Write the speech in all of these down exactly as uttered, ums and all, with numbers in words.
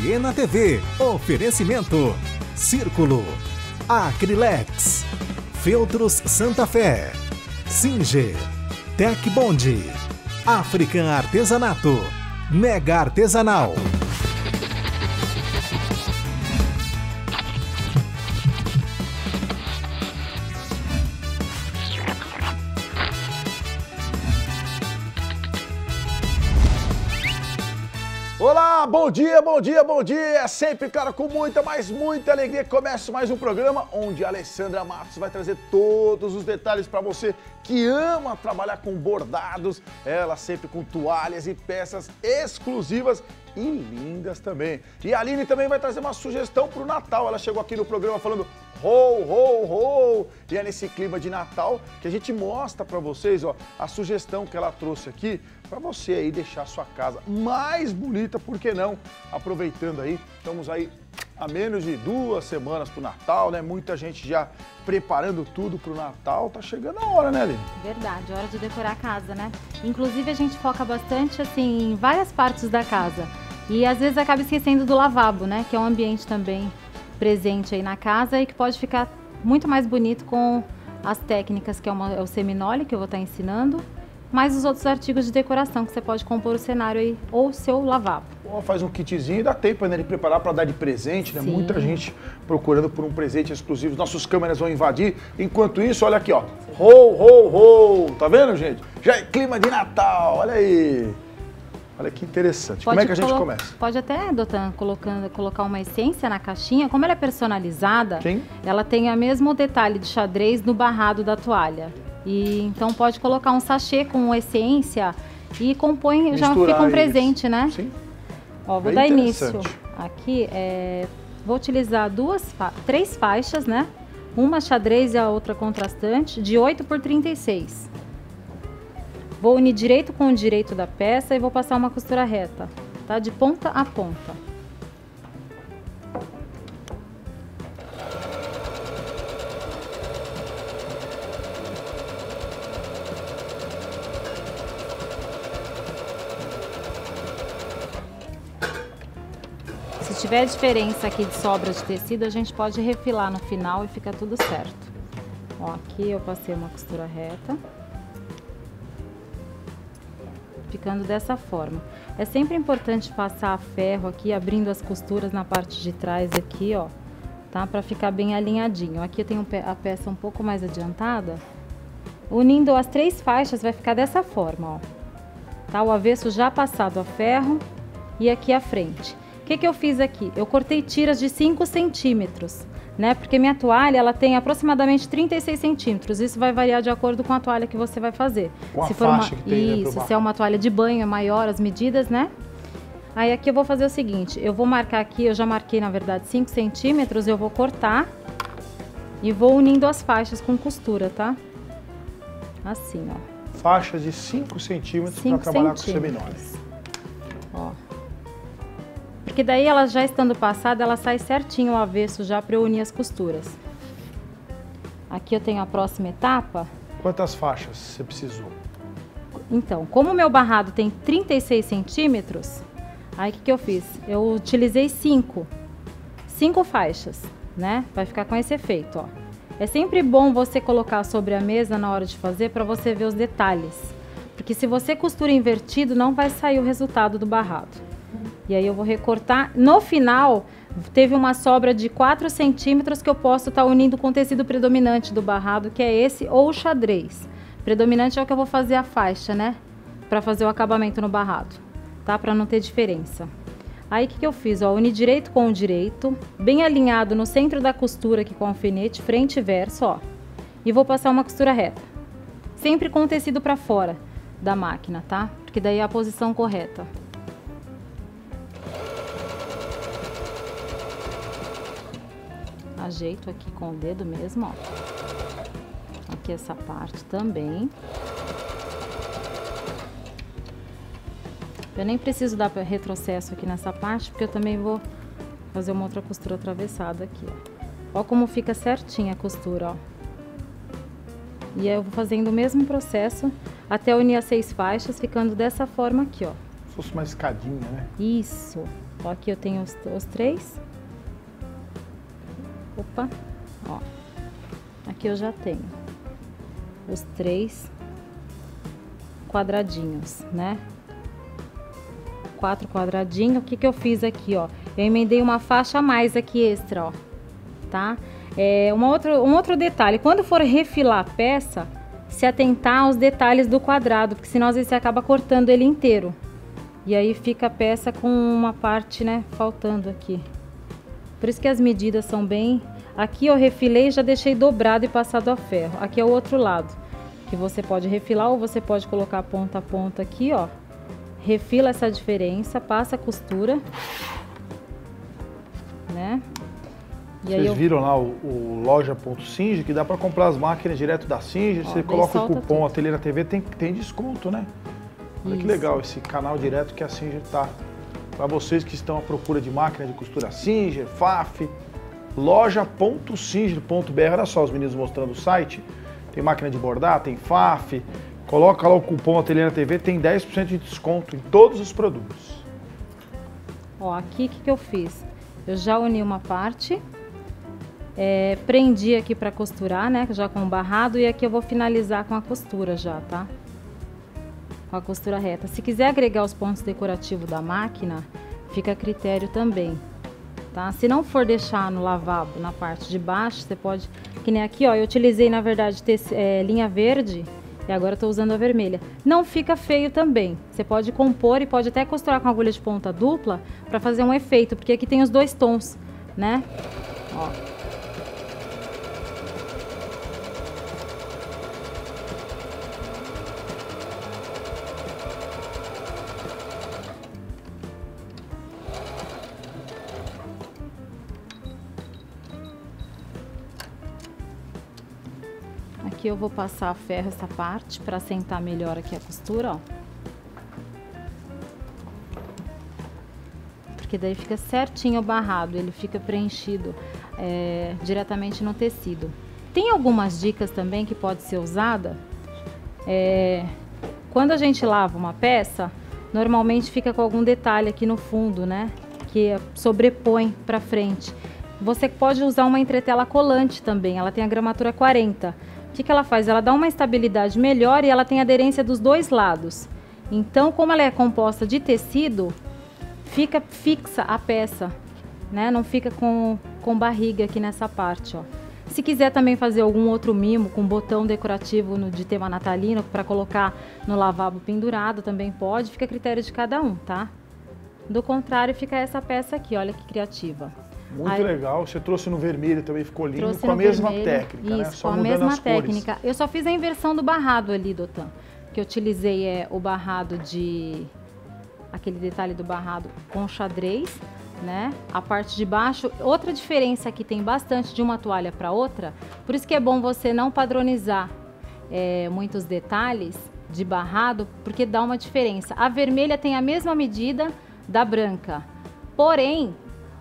E na T V, oferecimento Círculo, Acrilex, Feltros Santa Fé, Singer, Tec Bond, African Artesanato, Mega Artesanal. Olá, bom dia, bom dia, bom dia! É sempre, cara, com muita, mas muita alegria que começa mais um programa onde a Alessandra Matos vai trazer todos os detalhes para você que ama trabalhar com bordados, ela sempre com toalhas e peças exclusivas e lindas também. E a Aline também vai trazer uma sugestão para o Natal. Ela chegou aqui no programa falando ho, ho, ho! E é nesse clima de Natal que a gente mostra para vocês, ó, a sugestão que ela trouxe aqui para você aí deixar a sua casa mais bonita, por que não? Aproveitando aí, estamos aí a menos de duas semanas para o Natal, né? Muita gente já preparando tudo para o Natal. Tá chegando a hora, né, Aline? Verdade, hora de decorar a casa, né? Inclusive a gente foca bastante assim em várias partes da casa e às vezes acaba esquecendo do lavabo, né? Que é um ambiente também presente aí na casa e que pode ficar muito mais bonito com as técnicas que é, uma, é o seminole que eu vou estar ensinando, mais os outros artigos de decoração que você pode compor o cenário aí ou o seu lavabo. Pô, faz um kitzinho e dá tempo né, de preparar para dar de presente, né? Sim. Muita gente procurando por um presente exclusivo. Nossos câmeras vão invadir. Enquanto isso, olha aqui, ó. Ho, ho, ho! Tá vendo, gente? Já é clima de Natal, olha aí! Olha que interessante. Pode Como é que a gente começa? Pode até, Dotan, colocando, colocar uma essência na caixinha. Como ela é personalizada, Sim. ela tem o mesmo detalhe de xadrez no barrado da toalha. E então pode colocar um sachê com essência e compõe, Misturar já fica um presente, isso. né? Sim. Ó, vou Bem dar início. Aqui, é, vou utilizar duas, fa três faixas, né? Uma xadrez e a outra contrastante, de oito por trinta e seis. Vou unir direito com o direito da peça e vou passar uma costura reta, tá? De ponta a ponta. Se tiver diferença aqui de sobra de tecido, a gente pode refilar no final e fica tudo certo. Ó, aqui eu passei uma costura reta. Ficando dessa forma. É sempre importante passar a ferro aqui, abrindo as costuras na parte de trás aqui, ó, tá? Pra ficar bem alinhadinho. Aqui eu tenho a peça um pouco mais adiantada. Unindo as três faixas vai ficar dessa forma, ó. Tá? O avesso já passado a ferro e aqui a frente. O que que eu fiz aqui? Eu cortei tiras de cinco centímetros, né? Porque minha toalha, ela tem aproximadamente trinta e seis centímetros. Isso vai variar de acordo com a toalha que você vai fazer. Com se a for faixa uma... que tem, Isso, né, se é uma toalha de banho, é maior as medidas, né? Aí aqui eu vou fazer o seguinte, eu vou marcar aqui, eu já marquei na verdade cinco centímetros, eu vou cortar e vou unindo as faixas com costura, tá? Assim, ó. Faixas de cinco centímetros para trabalhar com seminole. Ó. Porque daí ela já estando passada, ela sai certinho o avesso já para eu unir as costuras. Aqui eu tenho a próxima etapa. Quantas faixas você precisou? Então, como o meu barrado tem trinta e seis centímetros, aí o que que eu fiz? Eu utilizei cinco. Cinco faixas, né? Vai ficar com esse efeito, ó. É sempre bom você colocar sobre a mesa na hora de fazer para você ver os detalhes. Porque se você costura invertido, não vai sair o resultado do barrado. E aí eu vou recortar. No final, teve uma sobra de quatro centímetros que eu posso estar unindo com o tecido predominante do barrado, que é esse, ou o xadrez. Predominante é o que eu vou fazer a faixa, né? Pra fazer o acabamento no barrado, tá? Pra não ter diferença. Aí o que que eu fiz? Ó, uni direito com o direito, bem alinhado no centro da costura aqui com o alfinete, frente e verso, ó. E vou passar uma costura reta. Sempre com o tecido pra fora da máquina, tá? Porque daí é a posição correta. Ajeito aqui com o dedo mesmo, ó. Aqui essa parte também. Eu nem preciso dar retrocesso aqui nessa parte, porque eu também vou fazer uma outra costura atravessada aqui, ó. Ó como fica certinha a costura, ó. E aí eu vou fazendo o mesmo processo até unir as seis faixas, ficando dessa forma aqui, ó. Se fosse uma escadinha, né? Isso. Ó, aqui eu tenho os, os três. Opa, ó. Aqui eu já tenho os três quadradinhos, né? Quatro quadradinhos. O que que eu fiz aqui, ó? Eu emendei uma faixa a mais aqui extra, ó. Tá? É, uma outra, um outro detalhe. Quando for refilar a peça, se atentar aos detalhes do quadrado, porque senão às vezes você acaba cortando ele inteiro. E aí fica a peça com uma parte, né, faltando aqui. Por isso que as medidas são bem... Aqui eu refilei e já deixei dobrado e passado a ferro. Aqui é o outro lado, que você pode refilar ou você pode colocar ponta a ponta aqui, ó. Refila essa diferença, passa a costura, né? E Vocês aí eu... viram lá o, o loja.singer, que dá para comprar as máquinas direto da Singer. Você coloca o cupom tudo. Ateliê na T V, tem, tem desconto, né? Olha que legal esse canal direto que a Singer tá. Para vocês que estão à procura de máquina de costura Singer, F A F, loja ponto singer ponto b r. Olha só os meninos mostrando o site. Tem máquina de bordar, tem F A F. Coloca lá o cupom Ateliê na T V, tem dez por cento de desconto em todos os produtos. Ó, aqui o que, que eu fiz? Eu já uni uma parte, é, prendi aqui para costurar, né? Já com o barrado, e aqui eu vou finalizar com a costura já, tá? Com a costura reta. Se quiser agregar os pontos decorativos da máquina, fica a critério também, tá? Se não for deixar no lavabo, na parte de baixo, você pode... Que nem aqui, ó, eu utilizei, na verdade, ter, é, linha verde, e agora eu tô usando a vermelha. Não fica feio também. Você pode compor e pode até costurar com agulha de ponta dupla para fazer um efeito, porque aqui tem os dois tons, né? Ó. Aqui eu vou passar a ferro essa parte para assentar melhor aqui a costura, ó. Porque daí fica certinho o barrado, ele fica preenchido é, diretamente no tecido. Tem algumas dicas também que pode ser usada. É, quando a gente lava uma peça, normalmente fica com algum detalhe aqui no fundo, né? Que sobrepõe para frente. Você pode usar uma entretela colante também, ela tem a gramatura quarenta. O que que ela faz? Ela dá uma estabilidade melhor e ela tem aderência dos dois lados. Então, como ela é composta de tecido, fica fixa a peça, né? Não fica com, com barriga aqui nessa parte, ó. Se quiser também fazer algum outro mimo com botão decorativo no, de tema natalino para colocar no lavabo pendurado, também pode. Fica a critério de cada um, tá? Do contrário, fica essa peça aqui, olha que criativa. Muito Aí, legal, você trouxe no vermelho também, ficou lindo, com a no mesma vermelho, técnica, isso, né? Só com a mudando mesma as cores. técnica. Eu só fiz a inversão do barrado ali, Dotan. Que eu utilizei é o barrado de... Aquele detalhe do barrado com xadrez, né? A parte de baixo. Outra diferença que tem bastante de uma toalha para outra, por isso que é bom você não padronizar é, muitos detalhes de barrado, porque dá uma diferença. A vermelha tem a mesma medida da branca, porém...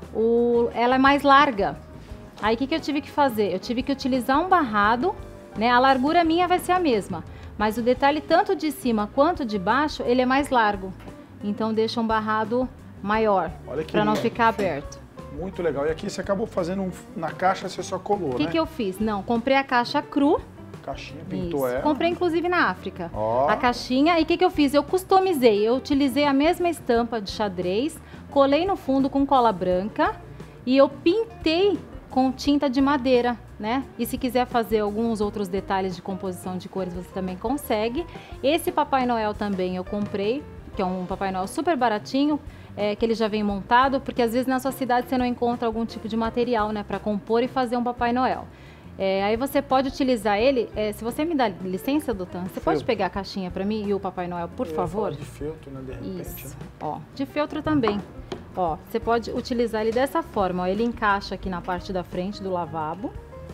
O, ela é mais larga. Aí o que, que eu tive que fazer? Eu tive que utilizar um barrado, né? A largura minha vai ser a mesma, mas o detalhe tanto de cima quanto de baixo, ele é mais largo. Então deixa um barrado maior, para não ficar aberto. Muito legal. E aqui você acabou fazendo um, na caixa, você só colou, O que, né? que eu fiz? Não, comprei a caixa cru. Caixinha, pintou Isso. ela. Comprei inclusive na África. Ó. A caixinha. E o que, que eu fiz? Eu customizei. Eu utilizei a mesma estampa de xadrez, colei no fundo com cola branca e eu pintei com tinta de madeira, né? E se quiser fazer alguns outros detalhes de composição de cores, você também consegue. Esse Papai Noel também eu comprei, que é um Papai Noel super baratinho, é, que ele já vem montado, porque às vezes na sua cidade você não encontra algum tipo de material, né, para compor e fazer um Papai Noel. É, aí você pode utilizar ele, é, se você me dá licença, Dotan, você pode pegar a caixinha para mim e o Papai Noel, por Eu favor? ia falar de feltro, né, de repente, Isso, né? ó, de feltro também. Ó, você pode utilizar ele dessa forma, ó, ele encaixa aqui na parte da frente do lavabo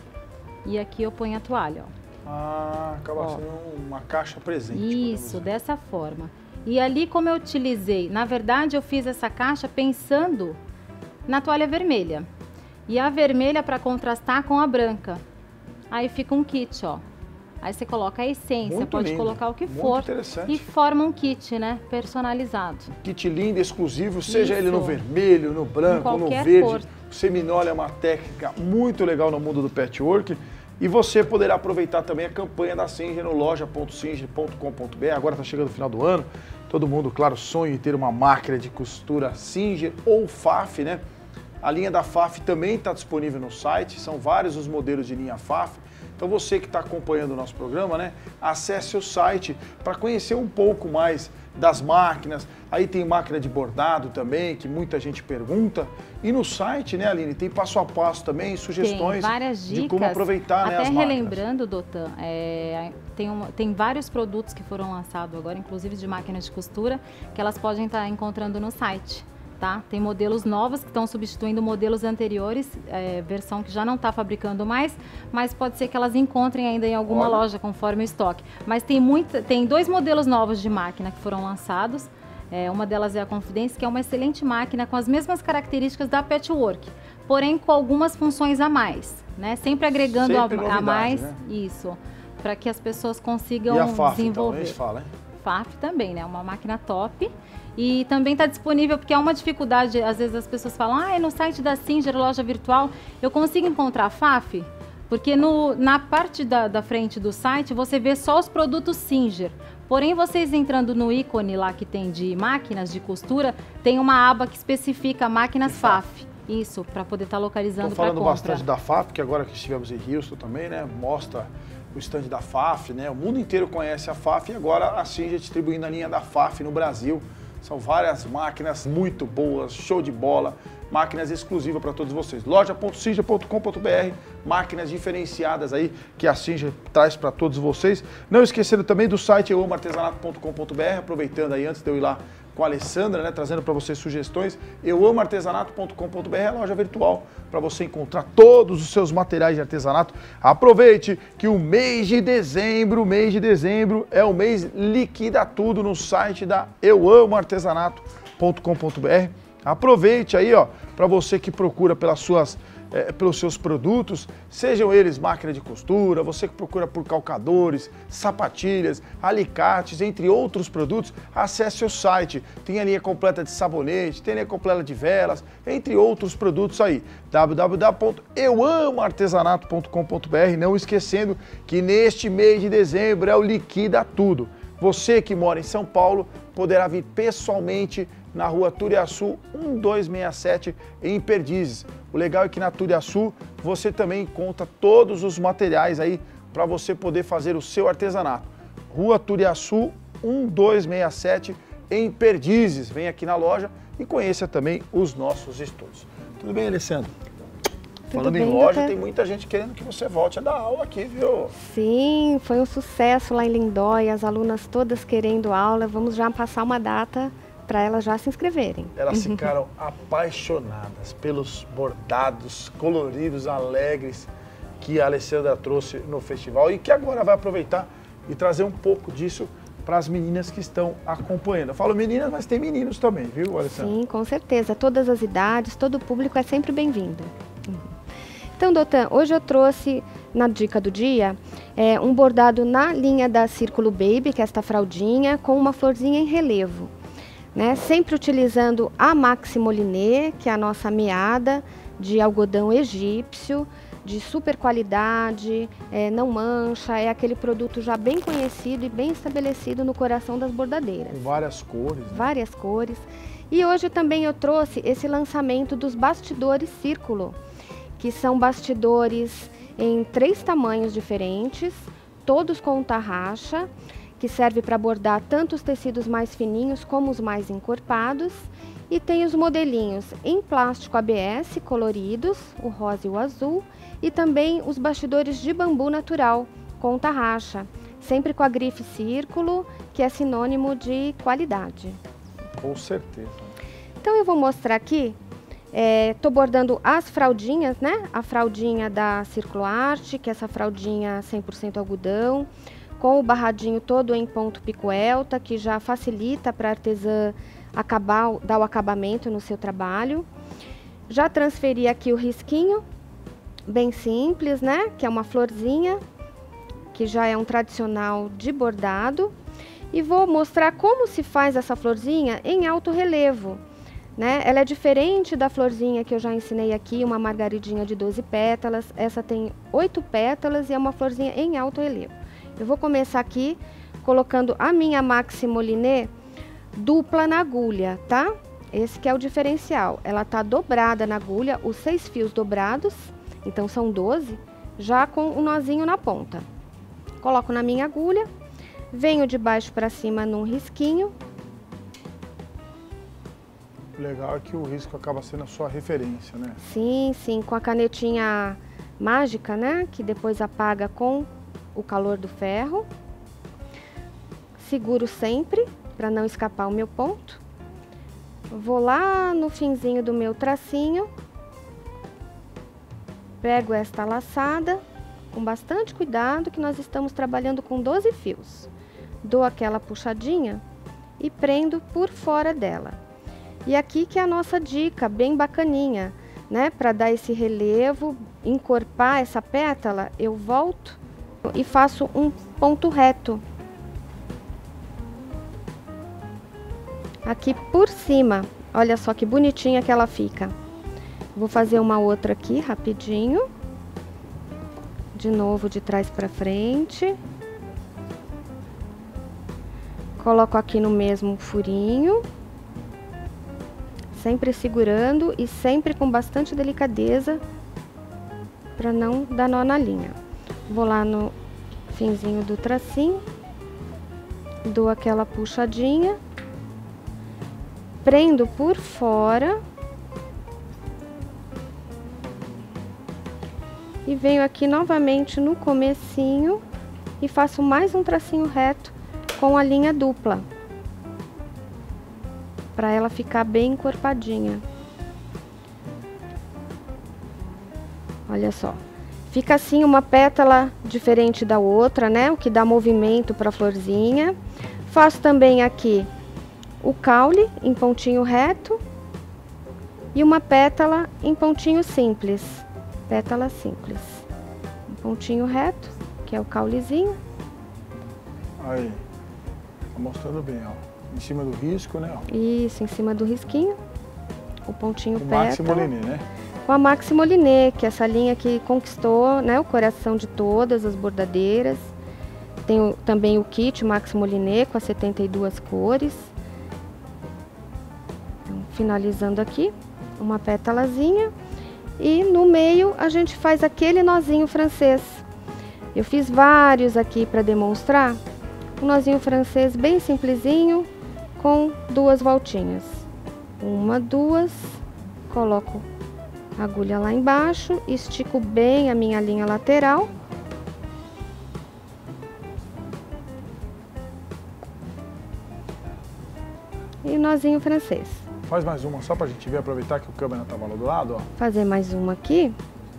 e aqui eu ponho a toalha, ó. Ah, acaba Ó. sendo uma caixa presente. Isso, podemos dessa forma. E ali como eu utilizei, na verdade eu fiz essa caixa pensando na toalha vermelha. E a vermelha para contrastar com a branca. Aí fica um kit, ó. Aí você coloca a essência, Muito pode lindo, colocar o que muito for. interessante. E forma um kit, né? Personalizado. Kit lindo, exclusivo, seja Isso. ele no vermelho, no branco, no qualquer verde. cor. O seminole é uma técnica muito legal no mundo do patchwork. E você poderá aproveitar também a campanha da Singer no loja ponto singer ponto com ponto br. Agora está chegando o final do ano. Todo mundo, claro, sonha em ter uma máquina de costura Singer ou F A F, né? A linha da F A F também está disponível no site. São vários os modelos de linha F A F. Então você que está acompanhando o nosso programa, né, acesse o site para conhecer um pouco mais das máquinas. Aí tem máquina de bordado também, que muita gente pergunta. E no site, né, Aline, tem passo a passo também, sugestões tem várias dicas, de como aproveitar, até né, as máquinas. relembrando, Dotan, é, tem, uma, tem vários produtos que foram lançados agora, inclusive de máquinas de costura, que elas podem estar encontrando no site. Tá? Tem modelos novos que estão substituindo modelos anteriores, é, versão que já não está fabricando mais, mas pode ser que elas encontrem ainda em alguma Olha. loja conforme o estoque. Mas tem, muita, tem dois modelos novos de máquina que foram lançados. É, uma delas é a Confidence, que é uma excelente máquina com as mesmas características da Patchwork, porém com algumas funções a mais, né? Sempre agregando Sempre a, novidade, a mais, né? Isso, para que as pessoas consigam E a F A F, então, desenvolver. nem se fala, hein? F A F também, né? Uma máquina top. E também está disponível, porque é uma dificuldade, às vezes as pessoas falam, ah, é no site da Singer, loja virtual, eu consigo encontrar a F A F? Porque no, na parte da, da frente do site, você vê só os produtos Singer. Porém, vocês entrando no ícone lá que tem de máquinas de costura, tem uma aba que especifica máquinas F A F. Isso, para poder estar tá localizando para compra. Estou falando bastante da F A F, que agora que estivemos em Houston também, né, mostra o stand da F A F, né, o mundo inteiro conhece a F A F e agora a Singer distribuindo a linha da F A F no Brasil. São várias máquinas muito boas, show de bola, máquinas exclusivas para todos vocês. loja ponto singer ponto com ponto br, máquinas diferenciadas aí que a Singer traz para todos vocês. Não esquecendo também do site eu amo artesanato ponto com ponto br, aproveitando aí antes de eu ir lá com a Alessandra, né, trazendo para vocês sugestões. eu amo artesanato ponto com ponto br é a loja virtual para você encontrar todos os seus materiais de artesanato. Aproveite que o mês de dezembro, mês de dezembro é o mês liquida tudo no site da eu amo artesanato ponto com ponto br. Aproveite aí, ó, para você que procura pelas suas É, pelos seus produtos, sejam eles máquina de costura, você que procura por calcadores, sapatilhas, alicates, entre outros produtos, acesse o site. Tem a linha completa de sabonete, tem a linha completa de velas, entre outros produtos aí. w w w ponto eu amo artesanato ponto com ponto br. Não esquecendo que neste mês de dezembro é o Liquida Tudo. Você que mora em São Paulo poderá vir pessoalmente na rua Turiaçu um dois seis sete, em Perdizes. O legal é que na Turiaçu você também encontra todos os materiais aí para você poder fazer o seu artesanato. Rua Turiaçu um dois seis sete, em Perdizes. Vem aqui na loja e conheça também os nossos estúdios. Tudo bem, Alessandro? Tudo Falando bem, em loja, doutor? tem muita gente querendo que você volte a dar aula aqui, viu? Sim, foi um sucesso lá em Lindóia, as alunas todas querendo aula. Vamos já passar uma data para elas já se inscreverem. Elas ficaram apaixonadas pelos bordados coloridos, alegres que a Alessandra trouxe no festival e que agora vai aproveitar e trazer um pouco disso para as meninas que estão acompanhando. Eu falo meninas, mas tem meninos também, viu, Alessandra? Sim, com certeza. Todas as idades, todo o público é sempre bem-vindo. Então, Dotan, hoje eu trouxe, na dica do dia, é, um bordado na linha da Círculo Baby, que é esta fraldinha, com uma florzinha em relevo. Né? Sempre utilizando a Maximolinê, que é a nossa meada de algodão egípcio, de super qualidade, é, não mancha, é aquele produto já bem conhecido e bem estabelecido no coração das bordadeiras. Com várias cores. Né? Várias cores. E hoje também eu trouxe esse lançamento dos bastidores Círculo, que são bastidores em três tamanhos diferentes, todos com tarraxa, que serve para bordar tanto os tecidos mais fininhos como os mais encorpados. E tem os modelinhos em plástico A B S coloridos, o rosa e o azul, e também os bastidores de bambu natural com tarraxa, sempre com a grife Círculo, que é sinônimo de qualidade. Com certeza. Então eu vou mostrar aqui. Estou é, bordando as fraldinhas, né? A fraldinha da Círculo Arte, que é essa fraldinha cem por cento algodão, com o barradinho todo em ponto pico elta, que já facilita para a artesã acabar, dar o acabamento no seu trabalho. Já transferi aqui o risquinho, bem simples, né? Que é uma florzinha, que já é um tradicional de bordado. E vou mostrar como se faz essa florzinha em alto relevo, né? Ela é diferente da florzinha que eu já ensinei aqui, uma margaridinha de doze pétalas. Essa tem oito pétalas e é uma florzinha em alto relevo. Eu vou começar aqui colocando a minha Maxi Moliné dupla na agulha, tá? Esse que é o diferencial. Ela tá dobrada na agulha, os seis fios dobrados, então são doze, já com o nozinho na ponta. Coloco na minha agulha. Venho de baixo para cima num risquinho. O legal é que o risco acaba sendo a sua referência, né? Sim, sim, com a canetinha mágica, né? Que depois apaga com o calor do ferro. Seguro sempre, para não escapar o meu ponto. Vou lá no finzinho do meu tracinho. Pego esta laçada, com bastante cuidado, que nós estamos trabalhando com doze fios. Dou aquela puxadinha e prendo por fora dela. E aqui que é a nossa dica, bem bacaninha, né? Para dar esse relevo, encorpar essa pétala, eu volto e faço um ponto reto. Aqui por cima, olha só que bonitinha que ela fica. Vou fazer uma outra aqui, rapidinho. De novo, de trás para frente. Coloco aqui no mesmo furinho. Sempre segurando e sempre com bastante delicadeza para não dar nó na linha. Vou lá no finzinho do tracinho. Dou aquela puxadinha. Prendo por fora. E venho aqui novamente no comecinho e faço mais um tracinho reto com a linha dupla, para ela ficar bem encorpadinha. Olha só, fica assim uma pétala diferente da outra, né? O que dá movimento para a florzinha. Faço também aqui o caule em pontinho reto e uma pétala em pontinho simples. Pétala simples. Um pontinho reto, que é o caulezinho. Aí, tá mostrando bem, ó. Em cima do risco, né? Ó. Isso, em cima do risquinho. O pontinho o pétala. Maxi Moliné, né? Com a Maxi Moliné, que é essa linha que conquistou, né, o coração de todas as bordadeiras. Tem o, também o kit Maxi Moliné com as setenta e duas cores. Então, finalizando aqui, uma pétalazinha. E no meio a gente faz aquele nozinho francês. Eu fiz vários aqui para demonstrar. Um nozinho francês bem simplesinho, com duas voltinhas. Uma, duas, coloco a agulha lá embaixo, estico bem a minha linha lateral. E nozinho francês. Faz mais uma só pra gente ver, aproveitar que o câmera tava lá do lado, ó. Fazer mais uma aqui.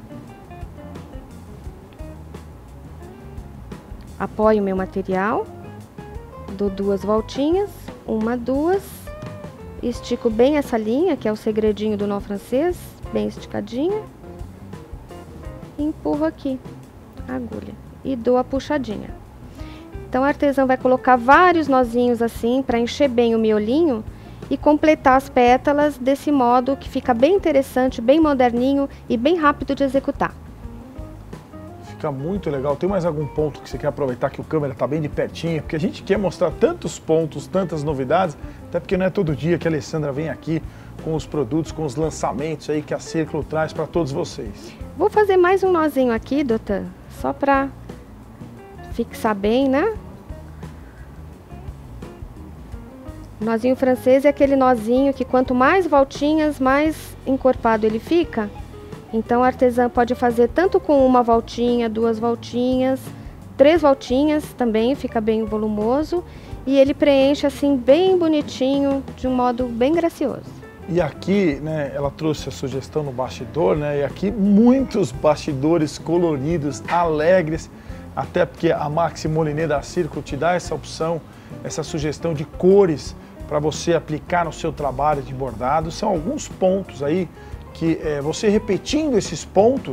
Apoio o meu material. Dou duas voltinhas. Uma, duas. Estico bem essa linha, que é o segredinho do nó francês. Bem esticadinha. E empurro aqui a agulha. E dou a puxadinha. Então, a artesã vai colocar vários nozinhos assim, para encher bem o miolinho. E completar as pétalas desse modo que fica bem interessante, bem moderninho e bem rápido de executar. Fica muito legal. Tem mais algum ponto que você quer aproveitar que o câmera tá bem de pertinho? Porque a gente quer mostrar tantos pontos, tantas novidades, até porque não é todo dia que a Alessandra vem aqui com os produtos, com os lançamentos aí que a Círculo traz para todos vocês. Vou fazer mais um nozinho aqui, doutor, só para fixar bem, né? Nozinho francês é aquele nozinho que quanto mais voltinhas, mais encorpado ele fica. Então, a artesã pode fazer tanto com uma voltinha, duas voltinhas, três voltinhas também, fica bem volumoso. E ele preenche assim bem bonitinho, de um modo bem gracioso. E aqui, né, ela trouxe a sugestão no bastidor, né, e aqui muitos bastidores coloridos, alegres, até porque a Maxi Moliné da Círculo te dá essa opção, essa sugestão de cores para você aplicar no seu trabalho de bordado. São alguns pontos aí que é, você repetindo esses pontos,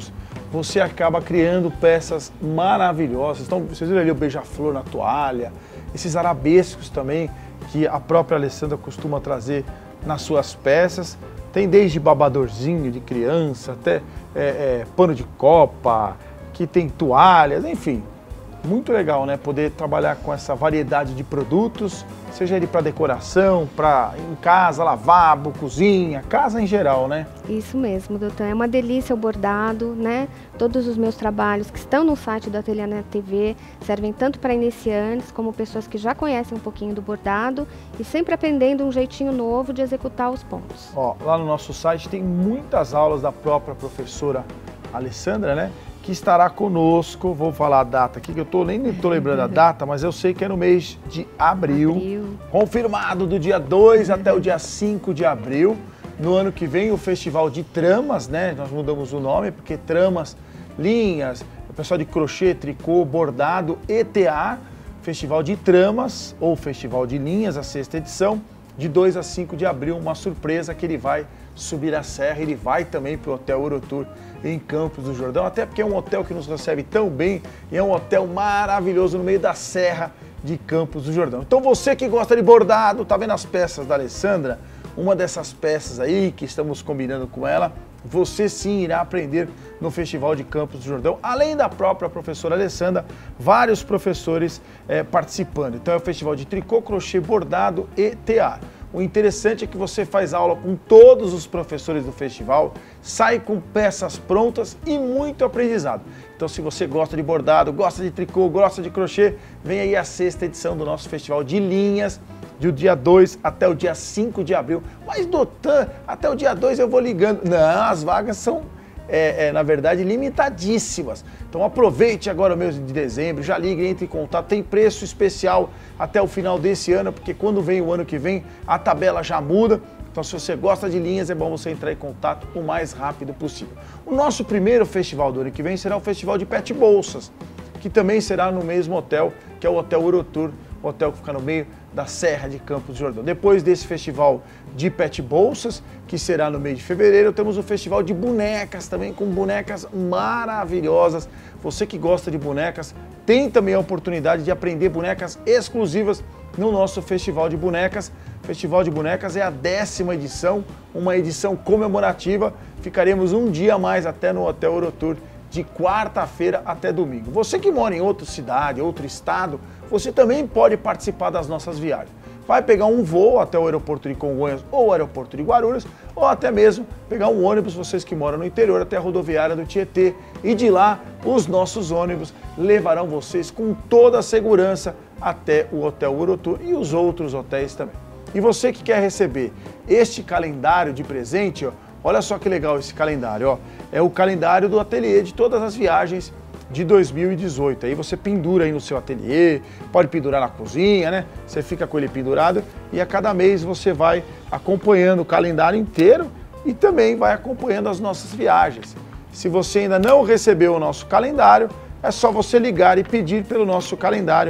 você acaba criando peças maravilhosas. Então, vocês viram ali o beija-flor na toalha, esses arabescos também, que a própria Alessandra costuma trazer nas suas peças. Tem desde babadorzinho de criança, até é, é, pano de copa, que tem toalhas, enfim. Muito legal, né? Poder trabalhar com essa variedade de produtos, seja ele para decoração, para em casa, lavabo, cozinha, casa em geral, né? Isso mesmo, doutor. É uma delícia o bordado, né? Todos os meus trabalhos que estão no site do Ateliê Net T V servem tanto para iniciantes como pessoas que já conhecem um pouquinho do bordado e sempre aprendendo um jeitinho novo de executar os pontos. Ó, lá no nosso site tem muitas aulas da própria professora Alessandra, né? Que estará conosco, vou falar a data aqui, que eu tô, nem estou lembrando a data, mas eu sei que é no mês de abril, abril. Confirmado do dia dois até o dia cinco de abril. No ano que vem o Festival de Tramas, né? Nós mudamos o nome, porque tramas, linhas, o pessoal de crochê, tricô, bordado, E T A, Festival de Tramas ou Festival de Linhas, a sexta edição, de dois a cinco de abril, uma surpresa que ele vai subir a serra, ele vai também para o Hotel Eurotour em Campos do Jordão, até porque é um hotel que nos recebe tão bem e é um hotel maravilhoso no meio da serra de Campos do Jordão. Então você que gosta de bordado, tá vendo as peças da Alessandra? Uma dessas peças aí que estamos combinando com ela, você sim irá aprender no Festival de Campos do Jordão, além da própria professora Alessandra, vários professores é, participando. Então é o Festival de Tricô, Crochê, Bordado e T A. O interessante é que você faz aula com todos os professores do festival, sai com peças prontas e muito aprendizado. Então se você gosta de bordado, gosta de tricô, gosta de crochê, vem aí a sexta edição do nosso Festival de Linhas, do dia dois até o dia cinco de abril. Mas, doutor, até o dia dois eu vou ligando. Não, as vagas são, é, é, na verdade, limitadíssimas. Então aproveite agora o mês de dezembro, já ligue, entre em contato. Tem preço especial até o final desse ano, porque quando vem o ano que vem, a tabela já muda. Então, se você gosta de linhas, é bom você entrar em contato o mais rápido possível. O nosso primeiro festival do ano que vem será o Festival de Pet Bolsas, que também será no mesmo hotel, que é o Hotel Eurotour, o hotel que fica no meio da Serra de Campos do Jordão. Depois desse festival de Pet Bolsas, que será no mês de fevereiro, temos o Festival de Bonecas também, com bonecas maravilhosas. Você que gosta de bonecas, tem também a oportunidade de aprender bonecas exclusivas no nosso Festival de Bonecas. Festival de Bonecas é a décima edição, uma edição comemorativa. Ficaremos um dia a mais até no Hotel Eurotour, de quarta-feira até domingo. Você que mora em outra cidade, outro estado, você também pode participar das nossas viagens. Vai pegar um voo até o aeroporto de Congonhas ou o aeroporto de Guarulhos, ou até mesmo pegar um ônibus, vocês que moram no interior, até a rodoviária do Tietê. E de lá, os nossos ônibus levarão vocês com toda a segurança até o Hotel Eurotour e os outros hotéis também. E você que quer receber este calendário de presente, ó, olha só que legal esse calendário, ó. É o calendário do ateliê de todas as viagens de dois mil e dezoito. Aí você pendura aí no seu ateliê, pode pendurar na cozinha, né? Você fica com ele pendurado e a cada mês você vai acompanhando o calendário inteiro e também vai acompanhando as nossas viagens. Se você ainda não recebeu o nosso calendário, é só você ligar e pedir pelo nosso calendário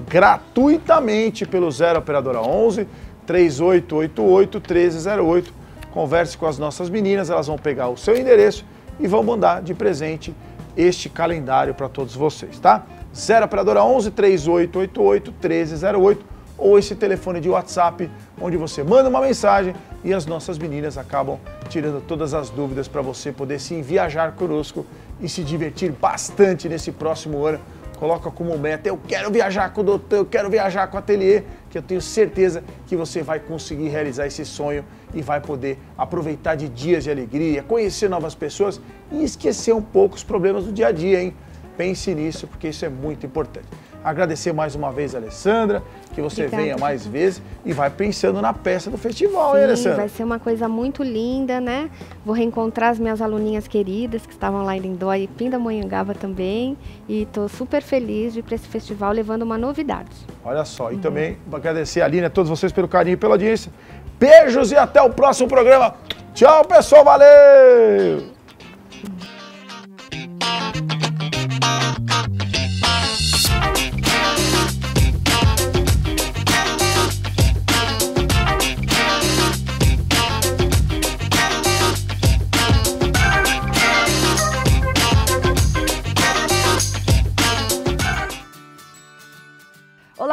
gratuitamente pelo zero operadora onze, três oito oito oito, um três zero oito. Converse com as nossas meninas, elas vão pegar o seu endereço e vão mandar de presente este calendário para todos vocês, tá? zero operadora onze, três oito oito oito, um três zero oito ou esse telefone de WhatsApp onde você manda uma mensagem e as nossas meninas acabam tirando todas as dúvidas para você poder sim viajar conosco e se divertir bastante nesse próximo ano. Coloca como meta, eu quero viajar com o doutor, eu quero viajar com o ateliê, que eu tenho certeza que você vai conseguir realizar esse sonho e vai poder aproveitar de dias de alegria, conhecer novas pessoas e esquecer um pouco os problemas do dia a dia, hein? Pense nisso, porque isso é muito importante. Agradecer mais uma vez a Alessandra, que você Obrigada. venha mais vezes e vai pensando na peça do festival, Sim, hein, Alessandra? Vai ser uma coisa muito linda, né? Vou reencontrar as minhas aluninhas queridas que estavam lá em Lindóia e Pindamonhangaba também. E estou super feliz de ir para esse festival levando uma novidade. Olha só, e uhum. também vou agradecer a Aline, a todos vocês pelo carinho e pela audiência. Beijos e até o próximo programa. Tchau, pessoal, valeu!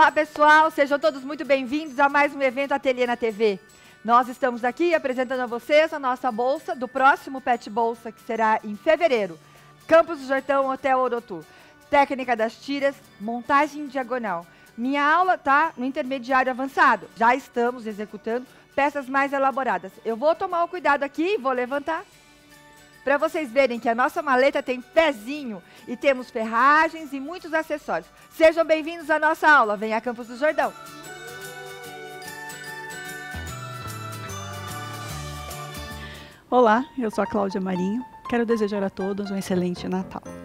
Olá, pessoal, sejam todos muito bem-vindos a mais um evento Ateliê na T V. Nós estamos aqui apresentando a vocês a nossa bolsa do próximo Pet Bolsa, que será em fevereiro. Campos do Jordão, Hotel Orotu. Técnica das tiras, montagem em diagonal. Minha aula está no intermediário avançado. Já estamos executando peças mais elaboradas. Eu vou tomar o cuidado aqui, vou levantar, para vocês verem que a nossa maleta tem pezinho e temos ferragens e muitos acessórios. Sejam bem-vindos à nossa aula. Venha a Campos do Jordão. Olá, eu sou a Cláudia Marinho. Quero desejar a todos um excelente Natal.